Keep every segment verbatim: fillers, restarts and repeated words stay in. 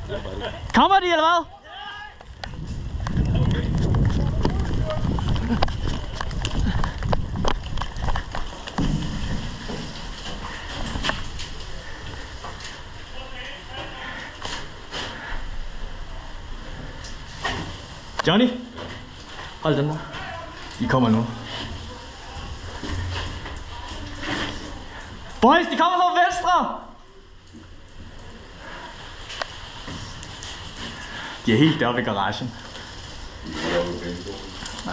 Kommer de, eller hvad? Johnny? Hold den der. De kommer nu. Boys, de kommer fra venstre! De er helt deroppe i garagen. Ja.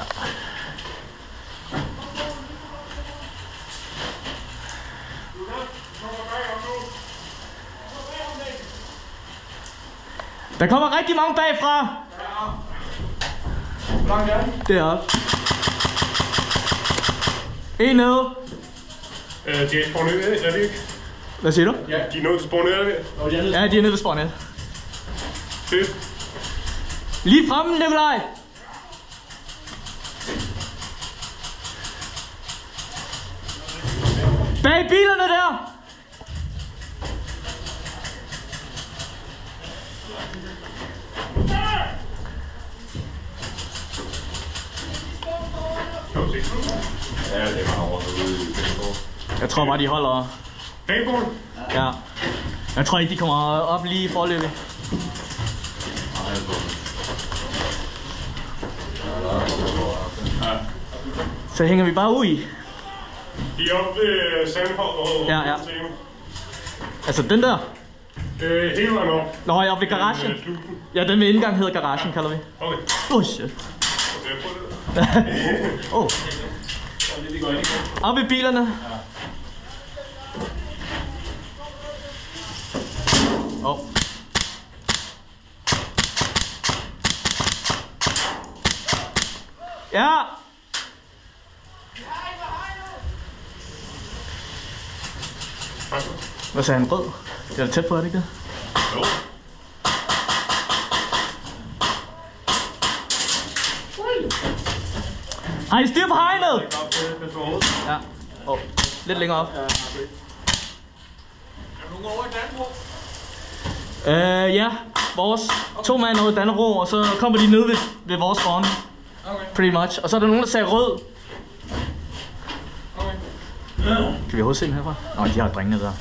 Der kommer rigtig mange bagfra. Deroppe. En nede. Øh, de er spawneret, er det ikke? Hvad siger du? Ja, de er nået til spawneret. Ja, de er nede ved spawnet. Fedt. Lige fremme, Nikolaj. Bag bilerne der. Ja, det var overhovedet ude i Pængård. Jeg tror bare, de holder. Pængård? Ja. Jeg tror ikke, de kommer op lige i forløbet. Ja. Så hænger vi bare ud i. De er oppe ved Sandholm. Ja, ja. Altså den der? Øh, hele vejen op. Nå, jeg er oppe ved garagen. Ja, den med indgang hedder garagen, kalder vi. Okay. Oh shit. Okay, prøv det. Oh. Oppe i bilerne. Oh. Ja. Hvad sagde han? Rød? Det er da tæt på, er det ikke det? Jo. Har I styr på hegnet? Ja. Oh. Lidt længere op. Er du over i Danbro? Øh, ja. Vores to mand over i Danbro, og så kommer de ned ved, ved vores spawn. Okay. Pretty much. Og så er der nogen, der sagde rød. Okay. Kan vi overhovedet se dem herfra? Nå, de har drengene der.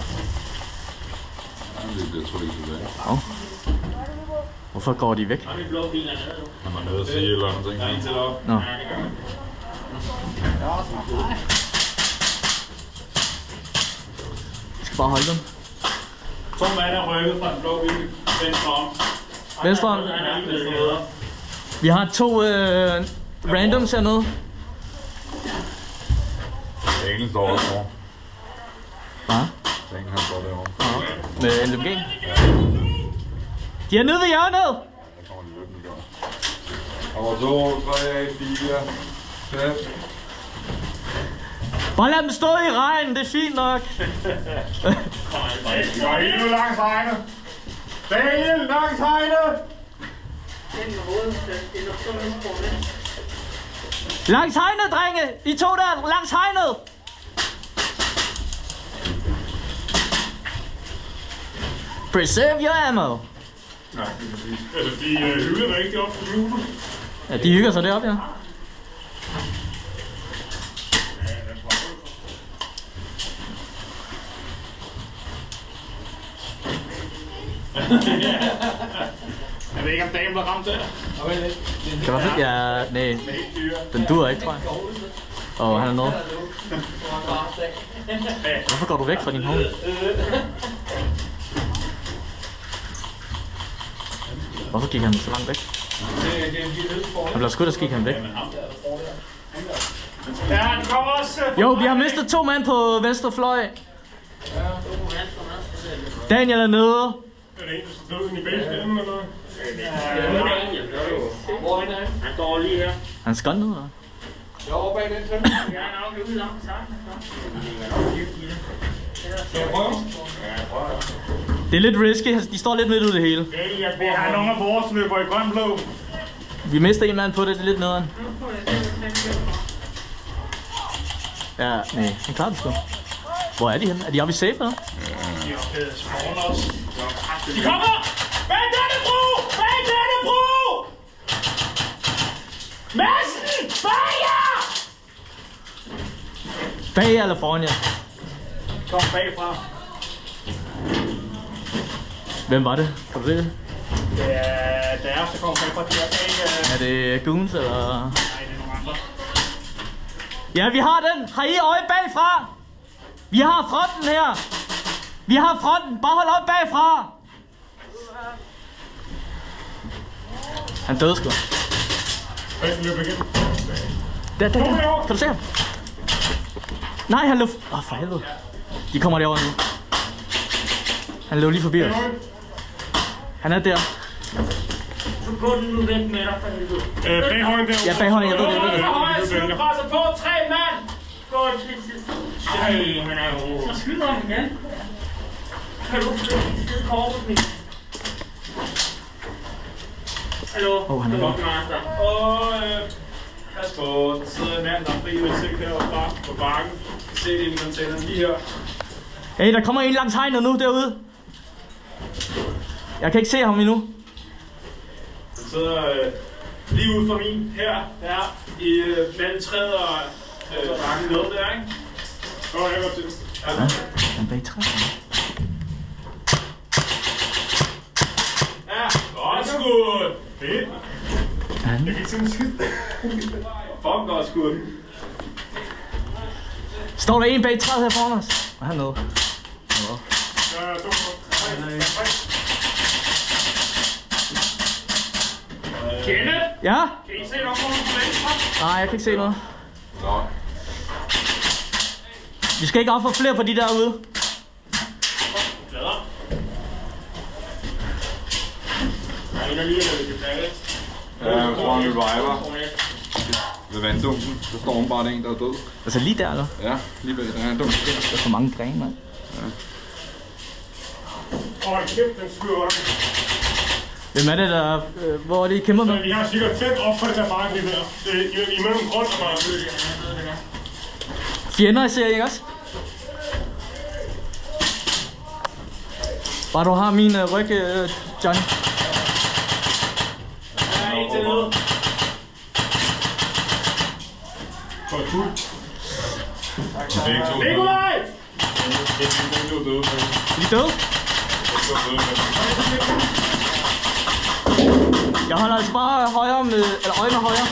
Jeg tror ikke, det er Oh. Hvorfor går de væk? når man er nede og sige eller andet ting. Der er en til deroppe. Nå. Vi skal bare holde dem. To mand er rykket fra den blå bil. Venstre om. Venstre om. Vi har to øh, randoms hernede. Daniel står også over. Hvad? Daniel han står derovre. Med L M G. De er nede ved hjørnet. Der kommer de løbende gør. Over to, tre, fire, fem. Bare lad dem stå i regn, det er fint nok. Jeg er helt langs hegnet. Daniel, langs hegnet. Langs hegnet, drenge! I to der, langs hegnet! Preserve your ammo. Nej, altså de øh, hygger rigtig op på julen. Ja, de hygger sig deroppe, ja. Jeg ved ikke, om damen var ramt der. Kan man se? Ja, nej. Den duer ikke, tror jeg. Åh, oh, han er nede. Hvorfor går du væk fra din home? Hvorfor gik han så langt væk? Han blev skudt, og så gik han væk. Ja, de kommer også. Jo, vi har mistet to mand på venstre fløj. Daniel er nede. Er det en, der skal døde i bagstillen, eller? Hvor er han? Han står lige her. Han skal ned, eller? Jeg er over bag den tømme. Ja, han er nok ude langt sammen. Skal jeg prøve? Det er lidt risky, de står lidt midt ud det hele. Vi har nogle af vores løber i grøn-blå. Vi mister en mand på det, det er lidt nederen. Ja, nej, han klarer det sgu. Hvor er de henne? Er de oppe i safe, eller? De kommer! Væk! Bag eller foran jer? Kom bagfra. Hvem var det? Kan du se det? Det er deres, der kommer bagfra. De er bag... Er det Goons eller? Nej, det er nogle andre. Ja, vi har den. Har I øje bagfra? Vi har fronten her. Vi har fronten. Bare hold op bagfra. Han døde sgu. Hey, løb igen. Der, der, der. Kan du se ham? Nej, han løb... Åh, oh, for helvede. De kommer derovre nu. Han løb lige forbi os. Han er der. Så gå den nu væk med dig for helvede. Øh, baghøjen derovre. Ja, baghøjen, jeg ved det, jeg ved det. Højre side presser på, tre mand! Gå til sidst. Ej, han er jo... Så skyder ham igen. Kan du få det skide korpus, min? Hallo? Åh, han er der. Og øh, pas på, der sidder en mand, der er fri udsigt heroppe på bakken. Se det i den container lige her. Hey, der kommer en langs hegnet nu derude. Jeg kan ikke se ham endnu. Han sidder øh, lige ude for min her, der i øh, mellem træet og øh, bakken nede der, ikke? Åh, jeg går til. Ja, han er bag træet. Ja, godt skud. Fedt. Jeg kan ikke se en skid. Fuck, godt skud. Står der en bag træet her foran os? Og hernede. Nå. Ja, to på. Kenneth? Ja? Kan I se nok nogen på venstre? Nej, jeg kan ikke se noget. Nå. Vi skal ikke op for flere på de derude. Glæder. Der er en af lige, der vil tilbage. Ja, jeg tror, han reviver. Ved vanddunken, der står hun bare en, der er død. Altså lige der, eller? Ja, lige bag den her dunk. Der er for mange grene, mand. Ja. Åh, kæft, den skyder under. Hvem er det, der... Øh, hvor er det, I kæmper med? Vi har sikkert fem op på den der bakke lige der. Det er imellem grund og bare. Fjender, ser I ikke også? Bare du har min øh, ryg, øh, Johnny. Der er en til nede. Godt fuld. Begge to døde. Nikolaj! Begge to døde. Er de døde? Begge to døde. Jeg holder altså bare højre med... Eller øjne højre.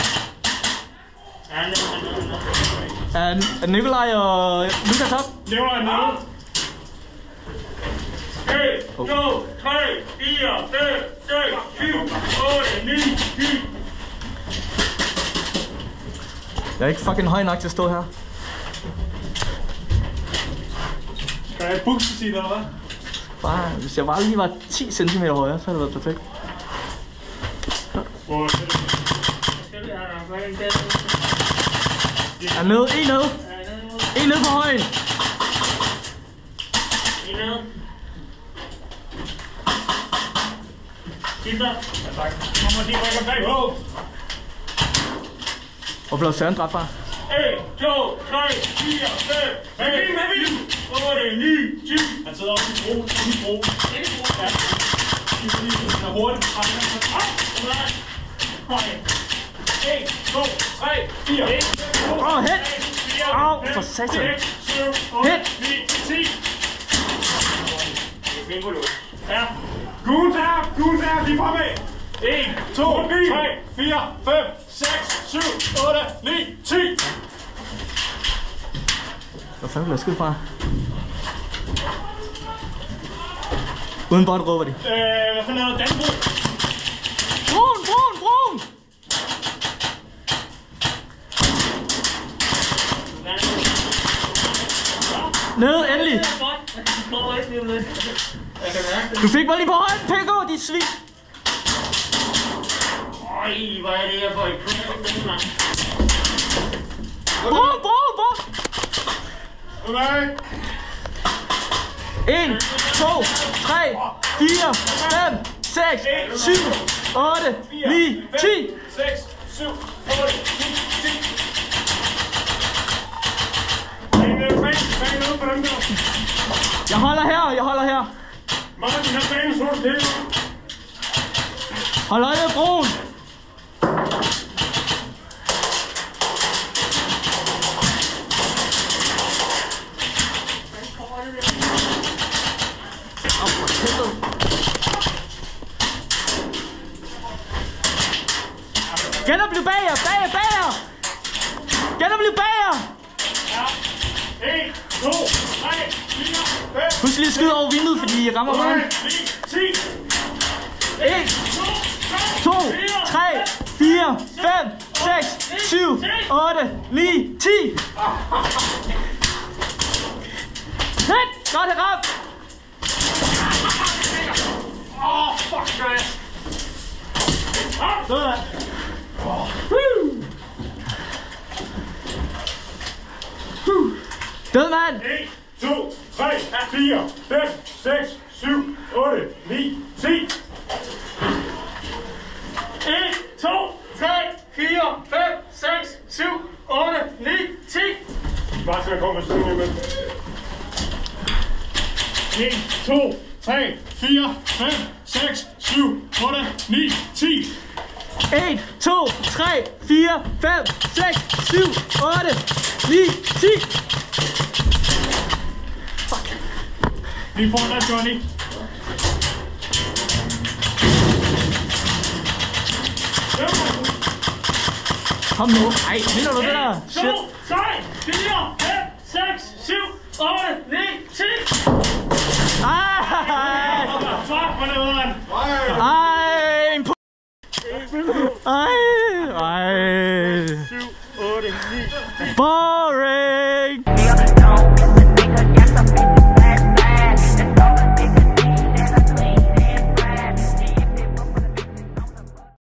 Er, er Nikolaj og Lukas op? Nikolaj nede. et, to, tre, fire, fem, seks, syv, otte, ni, ti. Jeg er ikke fucking høj nok til at stå her. Skal jeg bukse sige eller hvad? Bare, hvis jeg bare lige var ti centimeter højere, så havde det været perfekt. Hvor er det? Skal vi have en bedre? Er nede, en nede. En nede på højen. En ned. Skifter. Ja, tak. Kommer de rykker bagpå. Hvor blev Søren dræbt fra? et, to, tre, fire, fem, seks, syv, otte, ni, ti. Han sidder oppe i bro. I bro. En bro. Ja. De er fordi, han er hurtigt. en, to, tre, fire. Åh, oh, hit! Au, for satan. Hit! Ja. Goons er, Goons er, lige fremad. en, to, tre, fire, fem, seks, syv, otte, ni, ti. Hvor fanden blev jeg skudt fra? Uden bot råber de. Øh, hvad fanden er der? Danbro? Brun, brun, brun! Nede, endelig! Du fik mig lige på højden, Pekko, dit svin! Øj, hvad er det her for et problem, mand? Brun, brun, brun! Okay. en, to, tre, fire, fem, seks, syv, otte, ni, ti! seks, syv, otte, ni, ti. En øh, fan, fan nede på dem der. Jeg holder her, jeg holder her. Martin har fanen så du det. Hold øje med broen. Genopliv bager, bager, bager! Genopliv bager! Ja. en, to, tre, fire, fem. Husk lige at skyde over vinduet, fordi I rammer meget. ni, ti. en, to, tre, fire, fem, seks, syv, otte, ni, ti. Hit! Godt ramt! Åh, fuck, Chris. Sådan. Død mand! en, to, tre, fire, fem, seks, syv, otte, ni, ti. en, to, tre, fire, fem, seks, syv, otte, ni, ti. Bare skal jeg komme med sådan imellem. en, to, tre, fire, fem, seks, syv, otte, ni, ti. en, to, tre, fire, fem, seks, syv, otte, ni, ti. Vi får den, Johnny. Kom nu. Ej, vinder du det der? Shit. to, tre, fire, fem, seks, syv, otte, ni, ti. Ej! Fuck, hvor nederen. Nej! Ej!